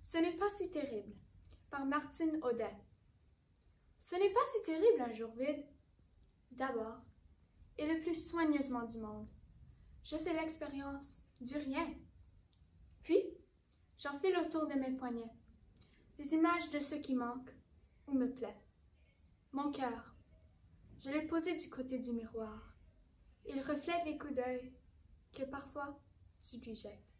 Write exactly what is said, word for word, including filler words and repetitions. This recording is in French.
Ce n'est pas si terrible, par Martine Audet. Ce n'est pas si terrible un jour vide. D'abord, et le plus soigneusement du monde, je fais l'expérience du rien. Puis, j'enfile autour de mes poignets les images de ce qui manque ou me plaît. Mon cœur, je l'ai posé du côté du miroir. Il reflète les coups d'œil que parfois tu lui jettes.